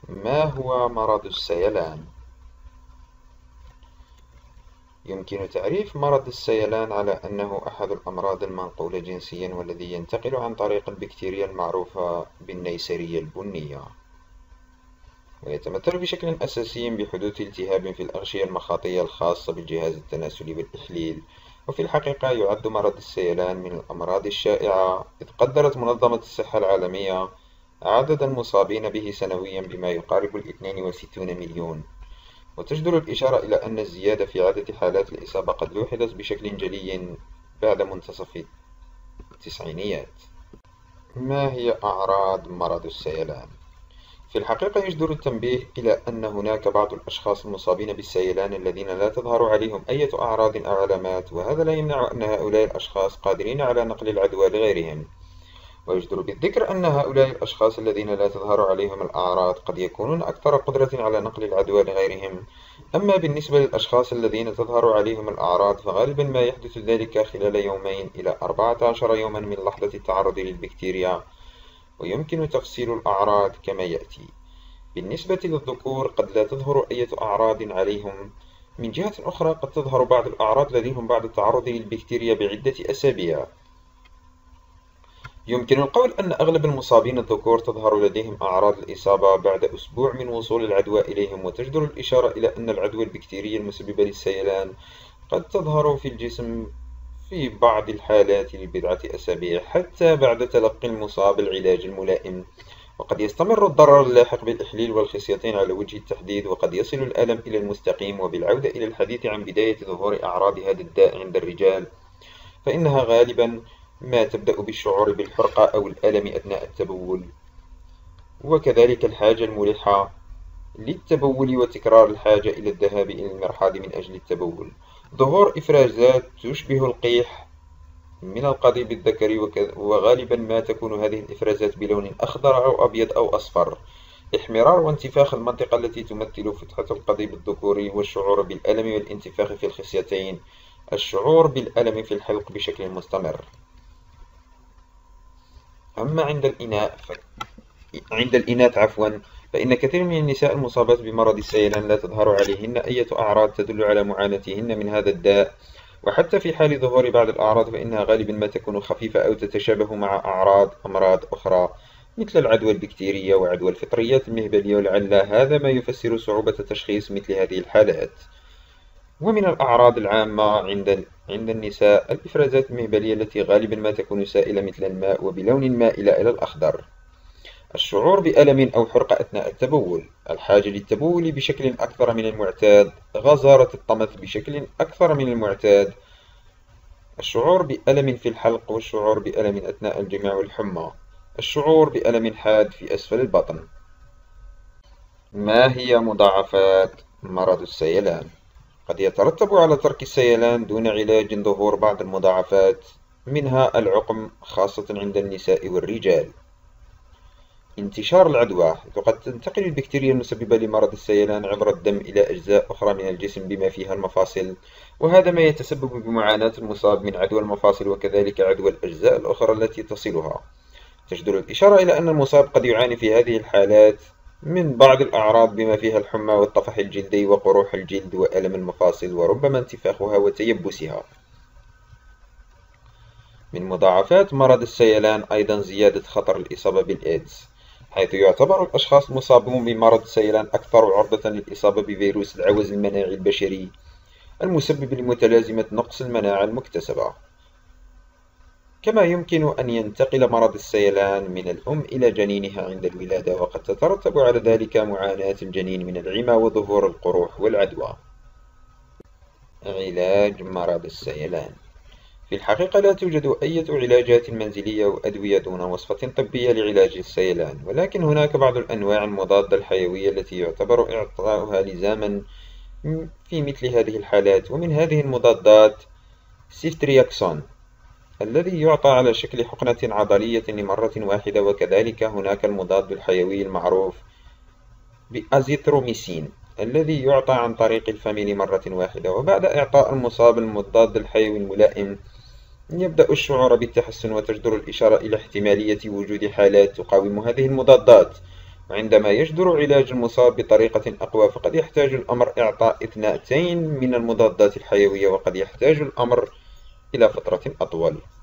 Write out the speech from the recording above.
ما هو مرض السيلان؟ يمكن تعريف مرض السيلان على أنه أحد الأمراض المنقولة جنسيا والذي ينتقل عن طريق البكتيريا المعروفة بالنيسيرية البنية، ويتمثل بشكل أساسي بحدوث التهاب في الأغشية المخاطية الخاصة بالجهاز التناسلي والإحليل. وفي الحقيقة يعد مرض السيلان من الأمراض الشائعة، إذ قدرت منظمة الصحة العالمية عدد المصابين به سنويا بما يقارب 62 مليون. وتجدر الإشارة إلى أن الزيادة في عدد حالات الإصابة قد لوحظت بشكل جلي بعد منتصف التسعينيات. ما هي أعراض مرض السيلان؟ في الحقيقة يجدر التنبيه إلى أن هناك بعض الأشخاص المصابين بالسيلان الذين لا تظهر عليهم أي أعراض أو علامات، وهذا لا يمنع أن هؤلاء الأشخاص قادرين على نقل العدوى لغيرهم. ويجدر بالذكر أن هؤلاء الأشخاص الذين لا تظهر عليهم الأعراض قد يكونون أكثر قدرة على نقل العدوى لغيرهم. أما بالنسبة للأشخاص الذين تظهر عليهم الأعراض فغالبا ما يحدث ذلك خلال يومين إلى 14 يوما من لحظة التعرض للبكتيريا. ويمكن تفصيل الأعراض كما يأتي: بالنسبة للذكور قد لا تظهر أي أعراض عليهم، من جهة أخرى قد تظهر بعض الأعراض لديهم بعد التعرض للبكتيريا بعدة أسابيع. يمكن القول أن أغلب المصابين الذكور تظهر لديهم أعراض الإصابة بعد أسبوع من وصول العدوى إليهم، وتجدر الإشارة إلى أن العدوى البكتيرية المسببة للسيلان قد تظهر في الجسم في بعض الحالات لبضعة أسابيع حتى بعد تلقي المصاب العلاج الملائم. وقد يستمر الضرر اللاحق بالإحليل والخصيتين على وجه التحديد، وقد يصل الألم إلى المستقيم. وبالعودة إلى الحديث عن بداية ظهور أعراض هذا الداء عند الرجال، فإنها غالبا ما تبدأ بالشعور بالحرقة أو الألم أثناء التبول، وكذلك الحاجة الملحة للتبول وتكرار الحاجة إلى الذهاب إلى المرحاض من أجل التبول. ظهور إفرازات تشبه القيح من القضيب الذكري، وغالبا ما تكون هذه الإفرازات بلون أخضر أو أبيض أو أصفر. احمرار وانتفاخ المنطقة التي تمثل فتحة القضيب الذكوري، والشعور بالألم والانتفاخ في الخصيتين. الشعور بالألم في الحلق بشكل مستمر. أما عند الإناث فإن كثير من النساء المصابات بمرض السيلان لا تظهر عليهن أي أعراض تدل على معاناتهن من هذا الداء، وحتى في حال ظهور بعض الأعراض فإنها غالبا ما تكون خفيفة أو تتشابه مع أعراض أمراض أخرى مثل العدوى البكتيرية وعدوى الفطريات المهبلية، ولعل هذا ما يفسر صعوبة تشخيص مثل هذه الحالات. ومن الأعراض العامة عند النساء الإفرازات المهبلية التي غالبا ما تكون سائلة مثل الماء وبلون مائل إلى الأخضر. الشعور بألم أو حرقة أثناء التبول، الحاجة للتبول بشكل أكثر من المعتاد، غزارة الطمث بشكل أكثر من المعتاد، الشعور بألم في الحلق والشعور بألم أثناء الجماع والحمى، الشعور بألم حاد في أسفل البطن. ما هي مضاعفات مرض السيلان؟ قد يترتب على ترك السيلان دون علاج ظهور بعض المضاعفات، منها العقم خاصة عند النساء والرجال. انتشار العدوى، فقد تنتقل البكتيريا المسببة لمرض السيلان عبر الدم إلى أجزاء أخرى من الجسم بما فيها المفاصل، وهذا ما يتسبب بمعاناة المصاب من عدوى المفاصل وكذلك عدوى الأجزاء الأخرى التي تصلها. تجدر الإشارة إلى أن المصاب قد يعاني في هذه الحالات من بعض الأعراض بما فيها الحمى والطفح الجلدي وقروح الجلد وألم المفاصل وربما انتفاخها وتيبسها. من مضاعفات مرض السيلان أيضا زيادة خطر الإصابة بالإيدز، حيث يعتبر الأشخاص المصابون بمرض السيلان أكثر عرضة للإصابة بفيروس العوز المناعي البشري المسبب لمتلازمة نقص المناعة المكتسبة. كما يمكن أن ينتقل مرض السيلان من الأم إلى جنينها عند الولادة، وقد تترتب على ذلك معاناة الجنين من العمى وظهور القروح والعدوى. علاج مرض السيلان: في الحقيقة لا توجد أي علاجات منزلية أو أدوية دون وصفة طبية لعلاج السيلان، ولكن هناك بعض الأنواع المضادة الحيوية التي يعتبر إعطاؤها لزاما في مثل هذه الحالات. ومن هذه المضادات سيفترياكسون الذي يعطى على شكل حقنة عضلية لمرة واحدة، وكذلك هناك المضاد الحيوي المعروف بأزيثروميسين الذي يعطى عن طريق الفم لمرة واحدة. وبعد إعطاء المصاب المضاد الحيوي الملائم يبدأ الشعور بالتحسن، وتجدر الإشارة إلى احتمالية وجود حالات تقاوم هذه المضادات. وعندما يجدر علاج المصاب بطريقة أقوى فقد يحتاج الأمر إعطاء 2 من المضادات الحيوية، وقد يحتاج الأمر إلى فترة أطول.